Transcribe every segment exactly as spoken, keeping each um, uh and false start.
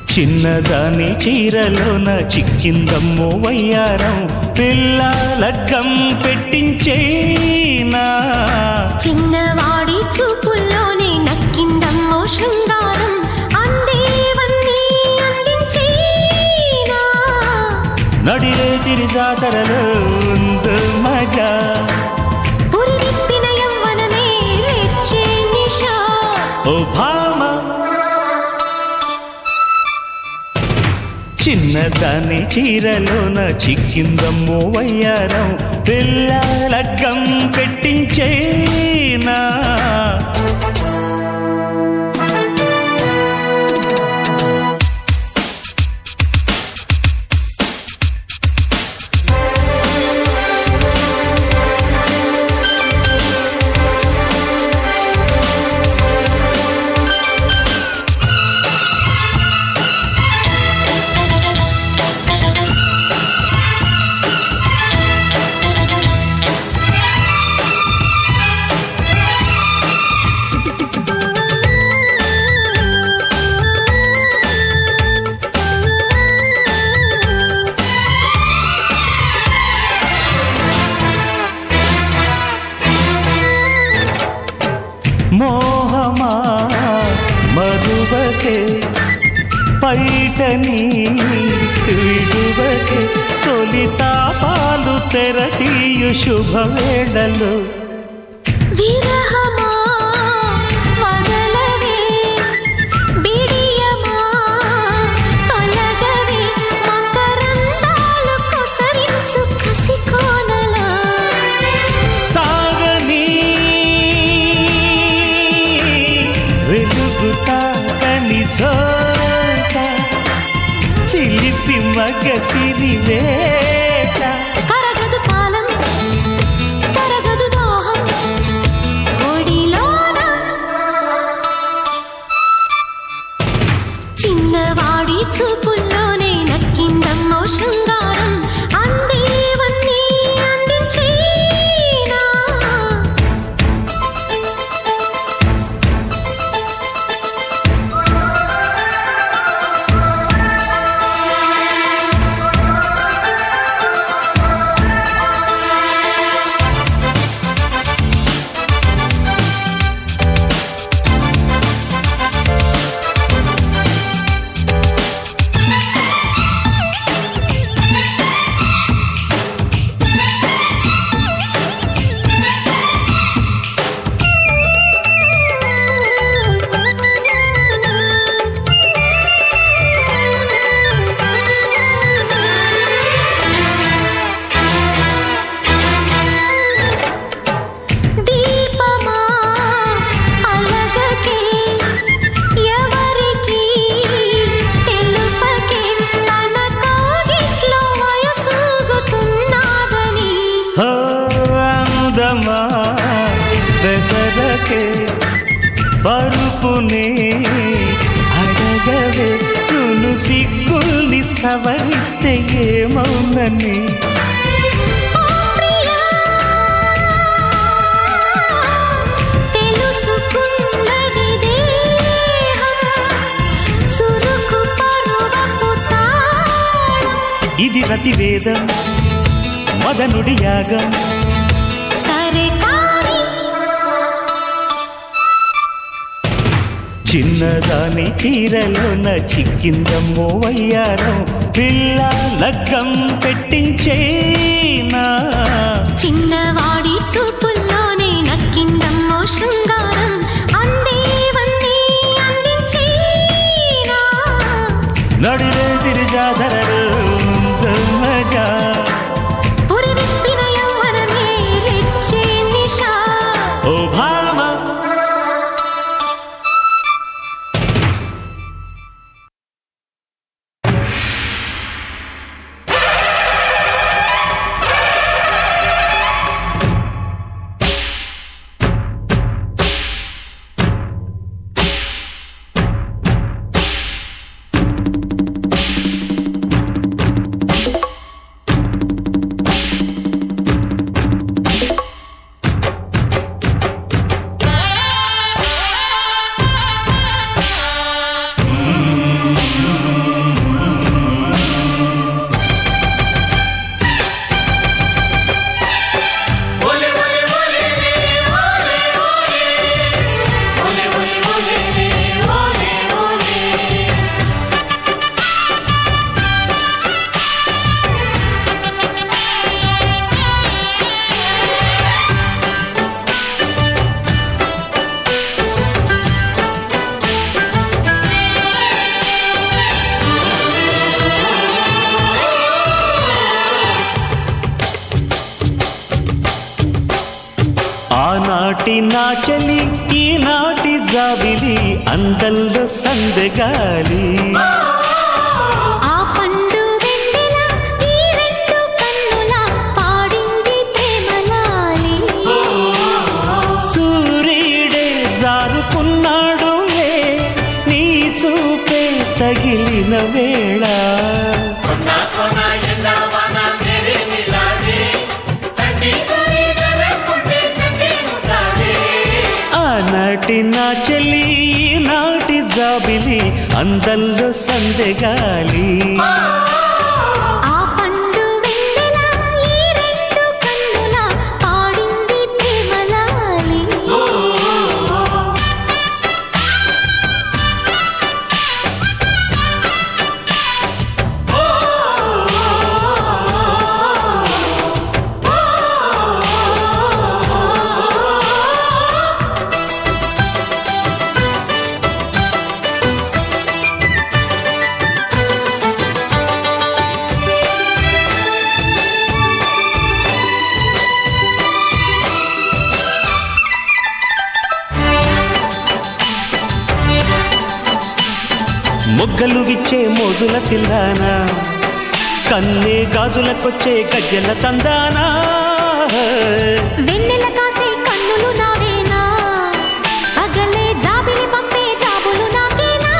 చిన్నదాని చీరలోన చిక్కిందమ్మో వయ్యారం పిల్ల లగ్గం పెట్టించేనా చిన్నవాడి చూపుల్లోనే నక్కిందమ్మో శృంగారం అందేవన్నీ అందించేనా నడిరే తిరి జాతరలో ఉందు మజా పురి విప్పిన యవ్వనమే రెచ్చే నిషా ఓ భామ చిన్నదాని చీరలోన చిక్కిందమ్మో వయ్యారం పిల్ల లగ్గం పెట్టించేనా మోహమా మధువకే పైటని విడువకే తొలి తాపాలు తెరతీయు శుభవేళలు విరహమా వదలవే బిడియమా తొలగవే మకరందాలు కొసరించు కసికోనలా సాగని వెలుగుతాకని చోట చిలిపి మగసిరి వేట కరగదు కాలం కరగదు దాహం ఒడిలోన చిన్నవాడి చూపుల్లోనే నక్కిందమ్మో శృంగారం అందేవన్నీ అందించేనా దీపమా అలగకే ఎవరికి తెలుపకే తన కోగిట్లో వయసూగుతున్నాదని హో అందమా బెదరకే పరుపునే అడగవే నును సిగ్గుల్ని సవరిస్తే ఏమవునని తెలుసుకున్నది దేహం చురుకు పరువపు తాళం ఇది రతివేదం మదనుడి యాగం సరే కాని చిన్నదాని చీరలోన చిక్కిందమ్మో వయ్యారం పిల్ల లగ్గం పెట్టించేనా చిన్నవాడి చూపుల్లోనే నక్కిందమ్మో శృంగారం అందేవన్నీ అందించేనా నడిరే తిరి జాతరలో ఉందు మజా పురి విప్పిన యవ్వనమే రెచ్చే నిషా ఓ భామ ఆనాటి నా చెలి ఈనాటి జాబిలి అందల్లో సందగాలి ఆ పండు వెన్నెల ఈ రెండు కన్నుల పాడింది ప్రేమలాలి సూర్యుడే జారుకున్నాడులే నీ చూపే తగిలిన వేళ ఆనాటి నా చెల్లి నాటి జాబిలి అందల్లో సందెగాలి ఆ పండు వెన్నెల ఈ రెండు కన్నుల పాడింది ప్రేమలాలి మొగ్గలు విచ్చే మోజుల తిల్లానా కన్నే గాజులకొచ్చే గజ్జల తందానా వెన్నెల కాసే కన్నులు నావేనా పగలే జాబిలి పంపే జాబులు నాకేనా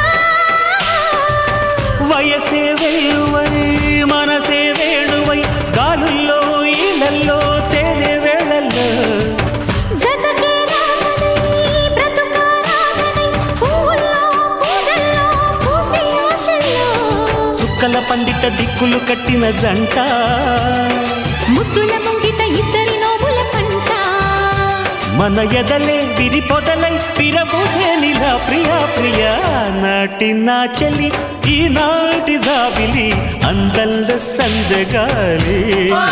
వయసే వేళువై మనసే వేణువై గాలుల్లో ఈలల్లో తేనె వేళల్లో జతకే రాగనై బ్రతుకా రాగనై పూల్లో పూజల్లో పూసే ఆశల్లో చుక్కల పందిట దిక్కులు కట్టిన జంట ముద్దుల ముంగిట ఇద్దరి నోముల పంట మన ఎదలే విరి పొదలై పిరబోసే నిలా ప్రియా ప్రియా నాటి నా చెలి ఈనాటి జాబిలి అందల్ల సందగాలి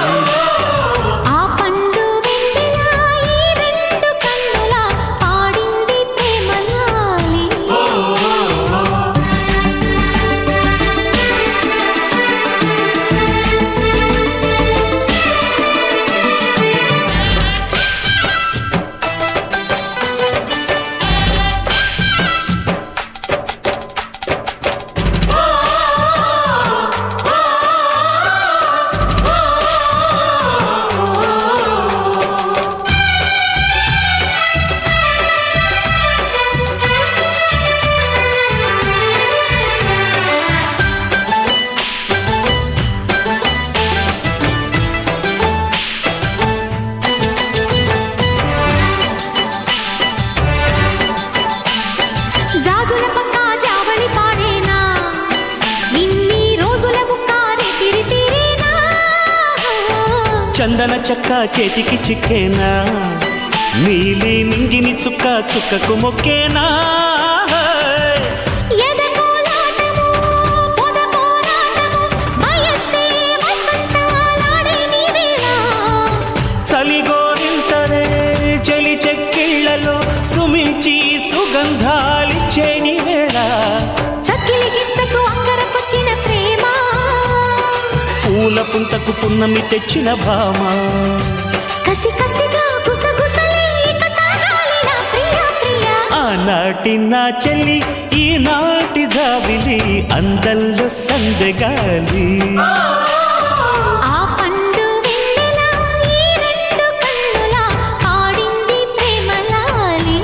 ఆ పండు వెన్నెల ఈ రెండు కన్నుల పాడింది ప్రేమలాలి జాజుల పక్క జావళి పాడేనా ఇన్ని రోజుల బుక్కారే తిరి తిరేనా చందన చెక్క చేతికి చిక్కేనా నీలి నింగిని చుక్క చుక్కకు మొక్కేనా ఎదకోలాటము పొద పోరాటము వయస్సే వసంతాలాడే నీ వేళ చలిగోరింతరే చలి చెక్కిళ్లలో సుమించి సుగంధాలిచ్చే నీ వేళ చక్కిలి గిత్తకు అంగరకొచ్చిన ప్రేమ పూల పుంతకు పున్నమి తెచ్చిన భామ కసి కసిగా గుసగుసలే ఇక సాగాలిలా ప్రియా ప్రియా ఆనాటి నా చెల్లి ఈనాటి జాబిలి అందల్లో సందగాలి ఆ పండు వెన్నెల ఈ రెండు కన్నుల పాడింది ప్రేమలాలి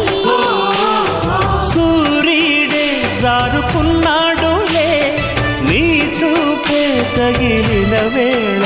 సూర్యుడే జారుకున్నాడులే నీ చూపే తగిలిన వేళ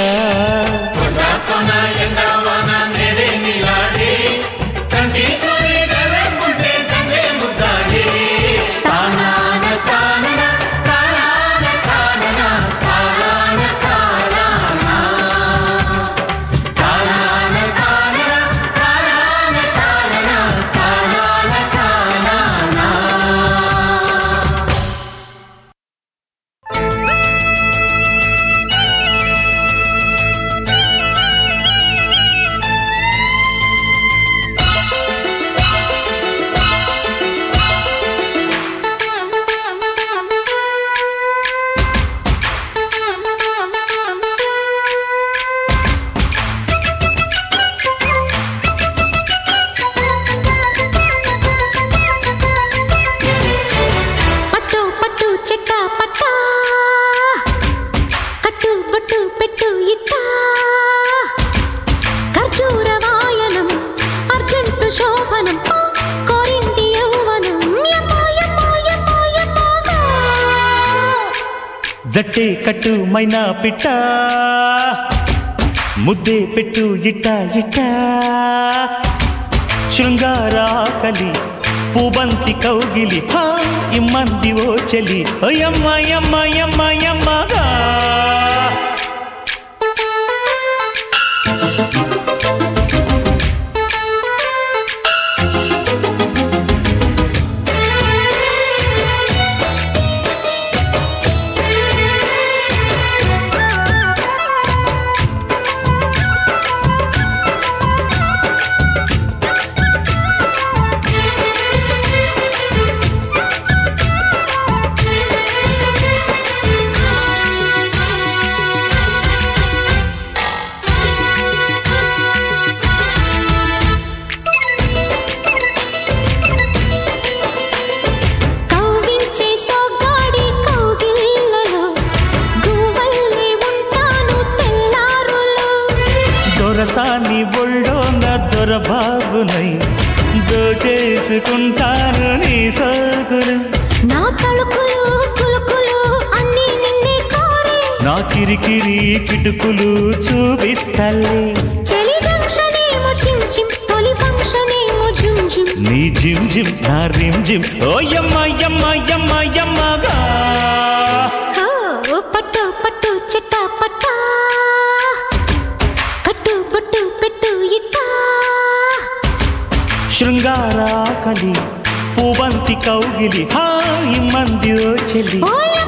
జట్టే కట్టు మైనా పిట్ట ముద్దే పెట్టు ఇట్ట ఇట్ట శృంగారాకలి పూబంతి కౌగిలి హా ఇమ్మంది ఓ చెలి యమ్మ యమ్మ యమ్మ యమ్మగా రసాన్ని ఒళ్ళోన దొరబాబునై దోచేసుకుంటాను నీ సోకులు నా తలుకులు కులుకులు అన్నీ నిన్నే కోరే నా కిరికిరి కిటుకులు చూపిస్తలే చలి జంక్షన్ ఏమో చిమ్ చిమ్ తొలి ఫంక్షన్ ఏమో జుమ్ జుమ్ నీ జిమ్ జిమ్ నా రిమ్ జిమ్ ఓ యమ్మ యమ్మ యమ్మ యమ్మగా ఓ పట్టు పట్టు చెట్ట పట్టా శృంగారాకలి పూబంతి కౌగిలి హాయి మంది ఓ చెలి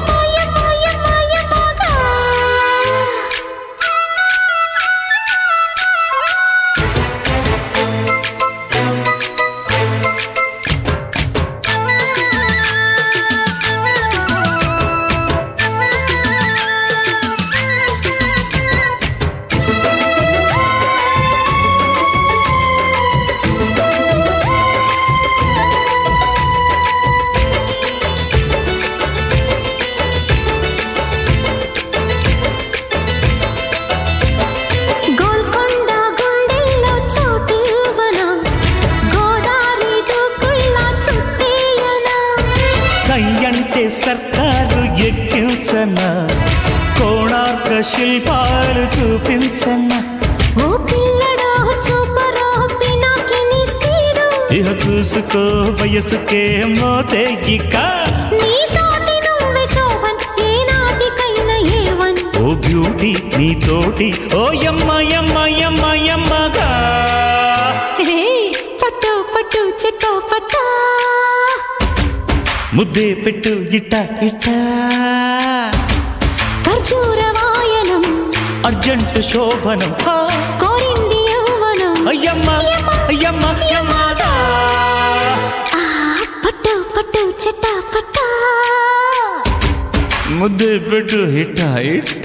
అంటే సర్కారు ఎక్కించనా కోణార్క శిల్పాలు చూపించనా ఓ పిల్లడో చూపరో పినాకిని స్పీడు ఇహ చూసుకో వయసుకే మోతేగిక నీ సాటి నువ్వే శోభన్ ఏ నాటికైనా ఏవన్ ఓ బ్యూటీ నీ తోటి ఓ యమ్మ యమ్మ యమ్మ యమ్మగా పట్టు పట్టు చెట్టు పట్టా ముద్దే పెట్టు ఇట్ట ఇట్ట ఖర్జూర వాయనం అర్జెంట్ శోభనం కోరింది యౌవనం అయ్యమ్మ అయ్యమ్మ యమ్మగా పట్టు పట్టు చెట్ట పట్టా ముద్దే పెట్టు ఇట్ట ఇట్ట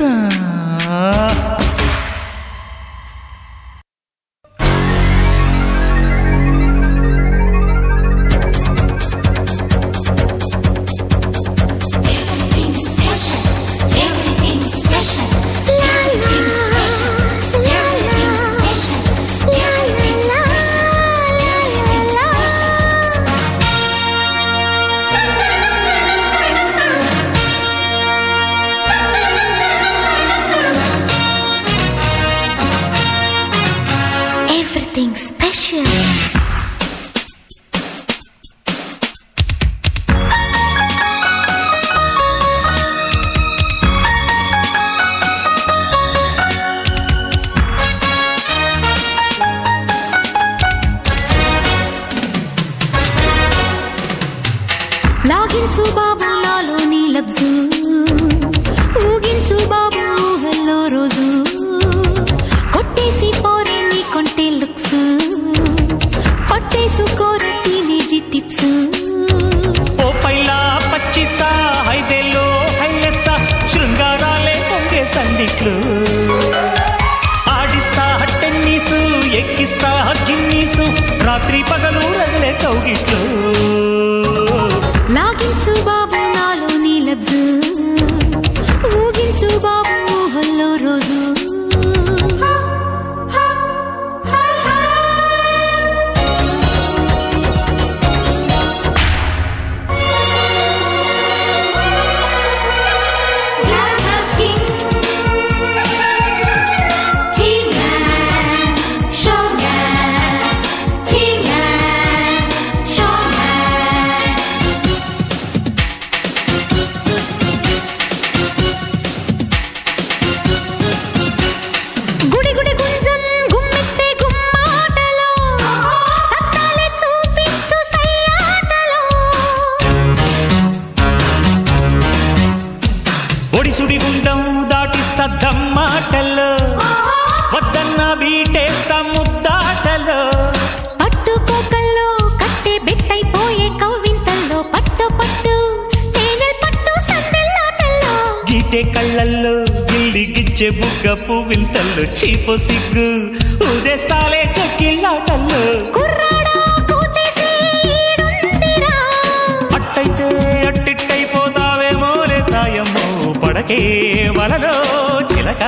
ఒడిసుడి గుండం దాటిస్తా దమ్మాటల్లో వద్దన్న బీటేస్తా ముద్దాటలో పట్టుకోకల్లో కట్టే బెట్టైపోయే కవ్వింతల్లో పట్టు పట్టు తేనెల్ పట్టు సందెల్లాటల్లో గీటే కళ్ళల్లో గిల్లి గిచ్చే బుగ్గ పువ్వింతల్లో చీపో సిగ్గు ఊదేస్తాలే చెక్కిళ్ళాటల్లో కుర్రాడా కూచేసి ఈడుందిరా అట్టయితే అట్టిట్టయిపోతావేమోలే తాయమ్మో పడకే వలలో చిలక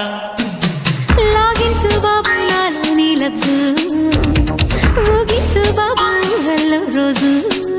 లాగించు బాబు నాలో నీ లబ్జు ఊగించు బాబు హల్లో రోజు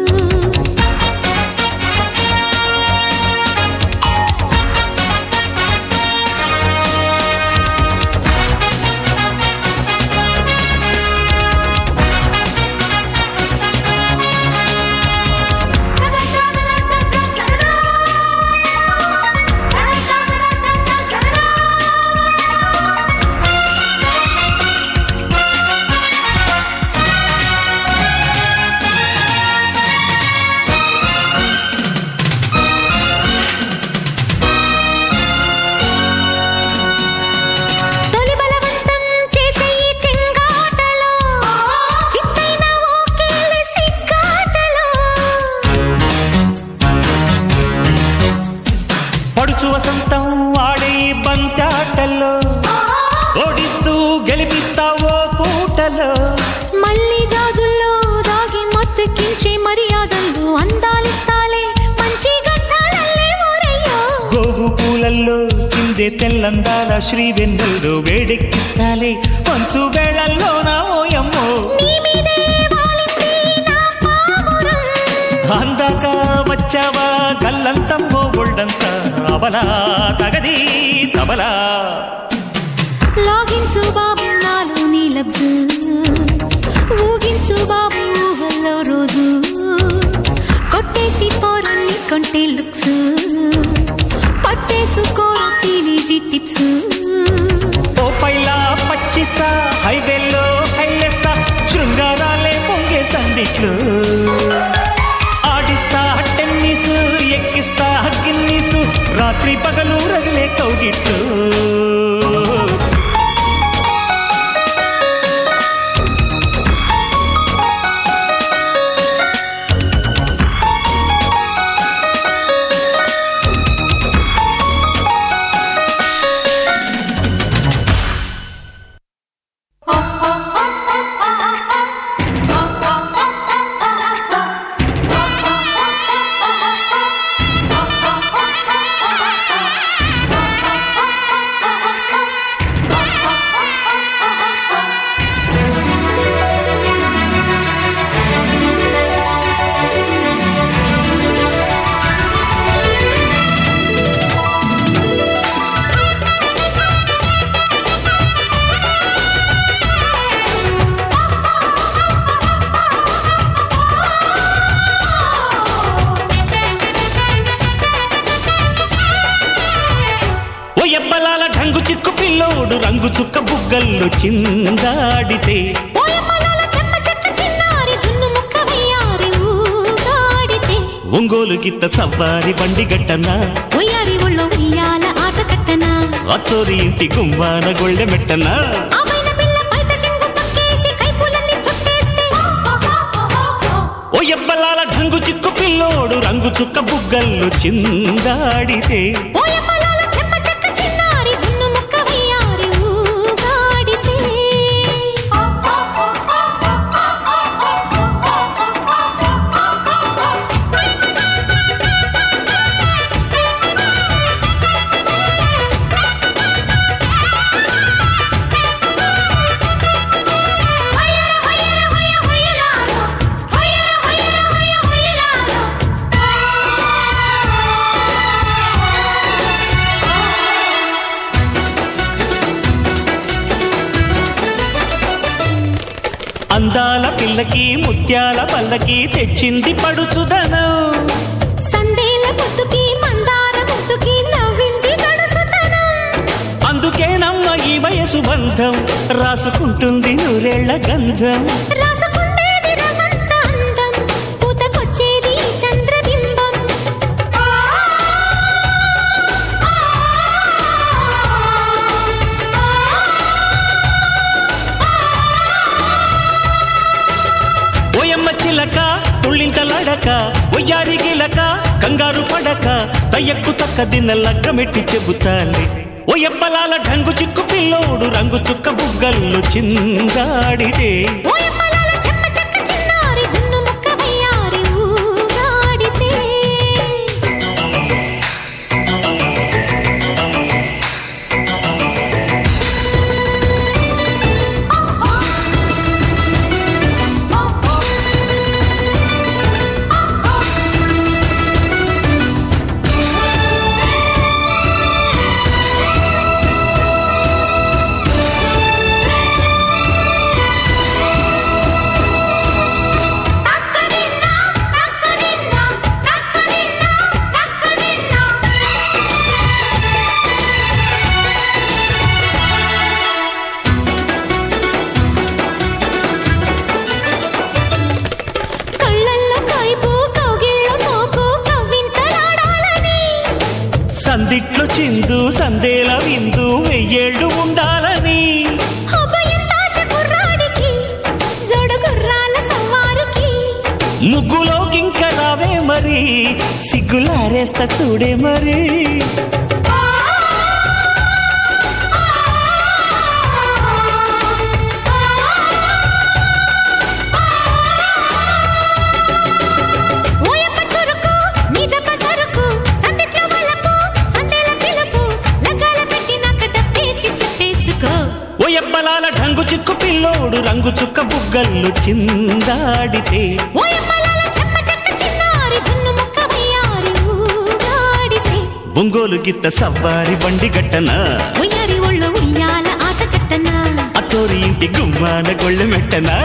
పడుచు వసంతం వాడే బంతాటల్లో ఓడిస్తూ గెలిపిస్తావో పూటలో మళ్ళీ జాజుల్లో దాగి మత్తెక్కించే మర్యాదల్లో అందాలిస్తాలే మంచి గంటాలల్లే ఊరయ్యో గోగు పూలల్లో కిందే తెల్లందాల శ్రీవెన్నెల్లో వేడెక్కిస్తాలే మంచు వేళల్లో నా ఓయమ్మో నీ మీదే వాలింది నా పావురం అందాక వచ్చావా గల్లంతమ్మో ఒళ్ళంత అవలా తగది తబలా లాగించు బాబు నాలో నీ లబ్జు ఊగించు బాబు హల్లో రోజు కొట్టేసి పోరల్ని కొంటే లుక్స్ పట్టేసుకోరా టీనేజీ టిప్స్ ఓ పైలా పచ్చిసా హైవేల్లో హైలెస్సా శృంగారాలే పొంగే సందిట్లు ఆడిస్తా టెన్నిస్ ఎక్కిస్తా గిన్నీసు రాత్రి పగలు రగిలే కౌగిట్లు ఎబ్బలాల ఢంగు చిక్కు పిల్లోడు రంగు చుక్క బుగ్గల్లో చిందాడితే ఒంగోలు గిత్త సవ్వారి బండి గట్టనా అత్తోరి ఇంటి గుమ్మాన గొళ్ళె మెట్టనా ఓ ఎబ్బలాల ఢంగు చిక్కు పిల్లోడు రంగు చుక్క బుగ్గల్లో చిందాడితే అందాల పిల్లకి ముత్యాల పల్లకి తెచ్చింది పడుచుదనం సందేల ముద్దుకి మందార ముద్దుకి నవ్వింది గడుసుతనం అందుకేనమ్మ ఈ వయసు బంధం రాసుకుంటుంది నూరేళ్ల గంధం రాసుకుండేది రమంత అందం పూతకొచ్చేది చంద్రబింబం ఆ ఒయ్యారి గిలక కంగారు పడక తయ్యక్కు తక్క దిన్న లగ్గమెట్టి చెబుతాలే ఓ ఎప్పలాల ఢంగు చిక్కు పిల్లోడు రంగు చుక్క బుగ్గల్లో చిందాడితే సందిట్లో చిందు సందేల విందు వెయ్యేళ్ళు ఉండాలని ముగ్గులోకింక రావే మరి సిగ్గులారేస్తా చూడే మరి ఎప్పలాల ఢంగు చిక్కు పిల్లోడు రంగు చుక్క బుగ్గల్లో చిందాడితే ఒంగోలు గిత్త సవ్వారి బండి గట్టన అతోరి ఇంటి గుమ్మాన గొళ్ళె మెట్టనా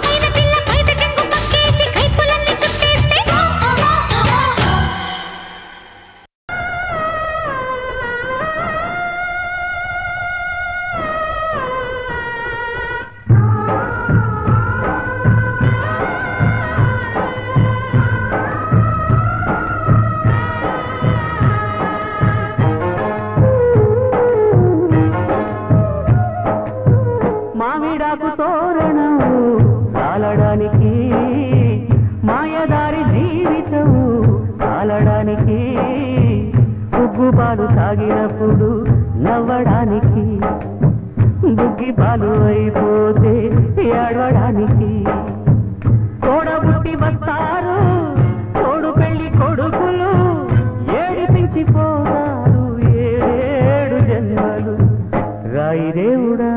మాయదారి జీవితం కాలడానికి ఉగ్గుపాలు తాగినప్పుడు నవ్వడానికి బుగ్గిపాలు అయిపోతే ఏడవడానికి తోడబుట్టి వస్తారు తోడు పెళ్లి కొడుకులు ఏడిపించిపోతారు ఏడు జన్మలు రాయి దేవుడా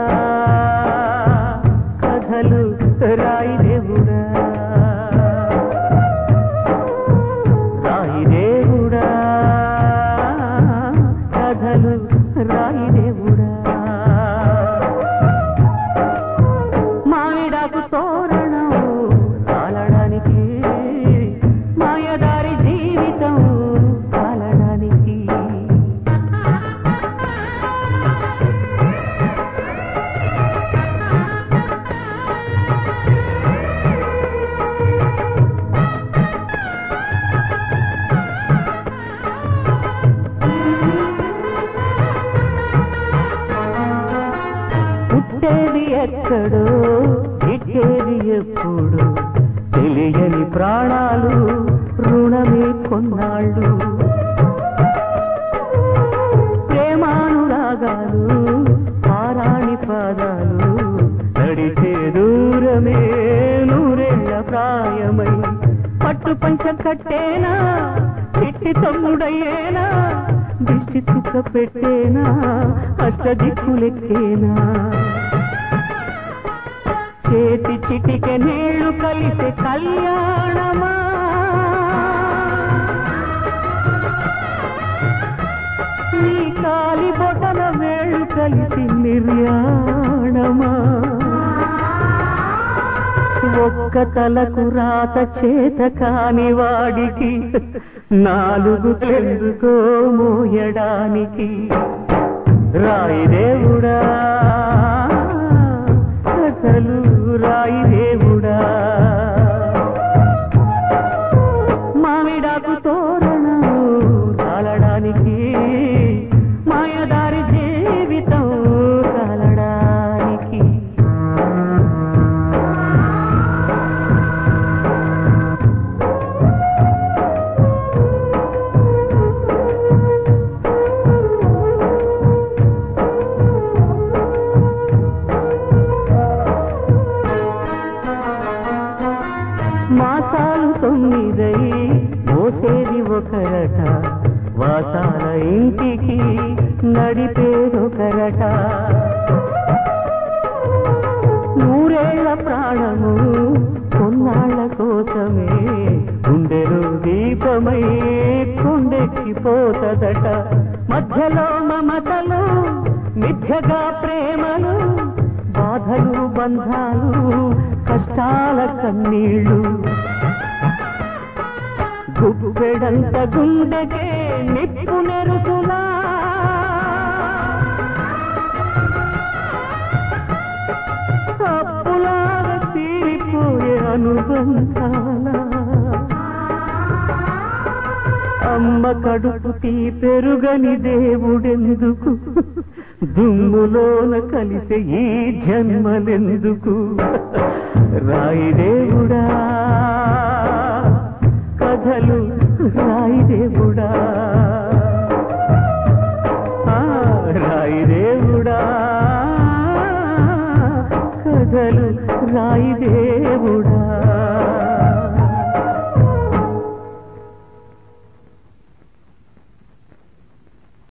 కథలు రాయి దేవుడా రాయి దేవుడా కథలు రాయి దేవుడా మామిడాకు తోరణం కాలడానికి మాయదారి జీవితం కాలడానికి పుట్టేది ఎక్కడో ఇట్టేది ఎప్పుడు తెలియని ప్రాణాలు రుణమే కొన్నాళ్ళు ప్రేమానురాగాలు పారాణి పాదాలు నడిచే దూరమే నూరేళ్ల ప్రాయమై పట్టు పంచ కట్టేనా ఇట్టి తమ్ముడయ్యేనా దిష్టి చుక్క పెట్టేనా అష్టదిక్కులెక్కేనా చేతి చిటిక నీళ్లు కలిసే కళ్యాణమా నీ కాలి బొటన వేళ్ళు కలిసి నిర్యాణమా ఒక్క తలకు రాత చేత కాని వాడికి నాలుగు తెలుసుకో మోయడానికి రాయి దేవుడా కథలు రాయి దేవుడా మామిడాకు తోరణం కాలడానికి మాయదారి జీవితం కాలడానికి వాసాల ఇంటికి నడిపేదొకరట నూరేళ్ల ప్రాణము కొన్నాళ్ల కోసమే గుండెలో దీపమై కొండెక్కిపోతదట మధ్యలో మమతలు మిథ్యగా ప్రేమలు బాధలు బంధాలు కష్టాల కన్నీళ్ళు గుప్పెడంత గుండెకే నిప్పు నెరుసులా అప్పులాగా తీరిపోయే అనుబంధాల అమ్మ కడుపు తీ పెరుగని దేవుడెందుకు దుమ్ములోన కలిసే ఈ జన్మలెందుకు రాయి దేవుడా కథలు రాయి దేవుడా రాయి దేవుడా కథలు రాయి దేవుడా